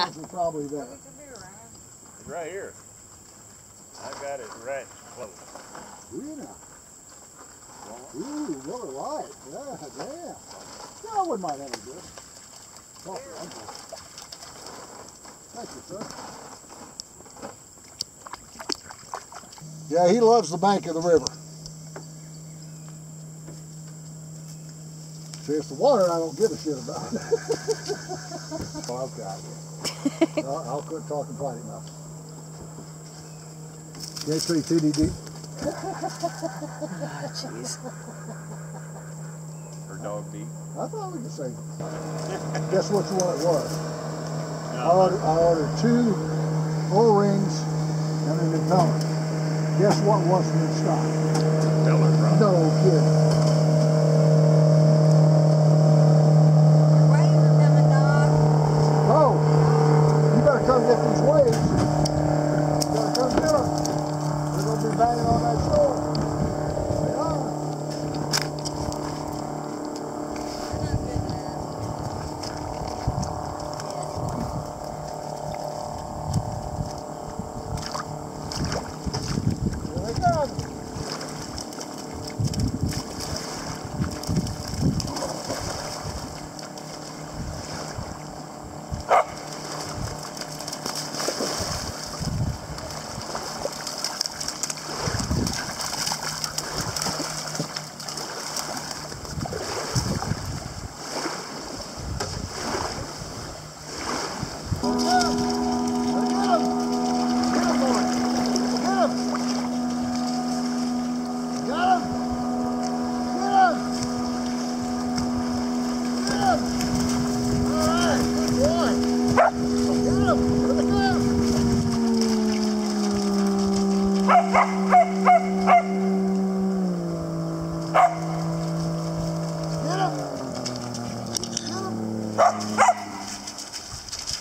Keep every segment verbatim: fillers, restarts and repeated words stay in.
Yeah. It's probably there. It's right here. I got it right close. Yeah. Ooh, really light. Yeah, damn. Yeah, I wouldn't mind having this. Oh, I'm good. Thank you, sir. Yeah, he loves the bank of the river. See, it's the water I don't give a shit about. Oh, okay. I'll, I'll quit talking potty mouth. Can't see T D D. Oh, jeez. Her dog deep. I thought we could say. Guess which one it was? No. I, ordered, I ordered two O-rings and an impeller. Guess what wasn't in stock? Impeller, bro. No kidding. Waves are coming, dog. Oh, you better come get these waves. You better come get them. They're going to be banging on that shore. They are. They're not good enough. Here they come.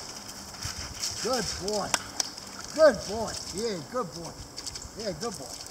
Good boy. Good boy. Yeah, good boy. Yeah, good boy.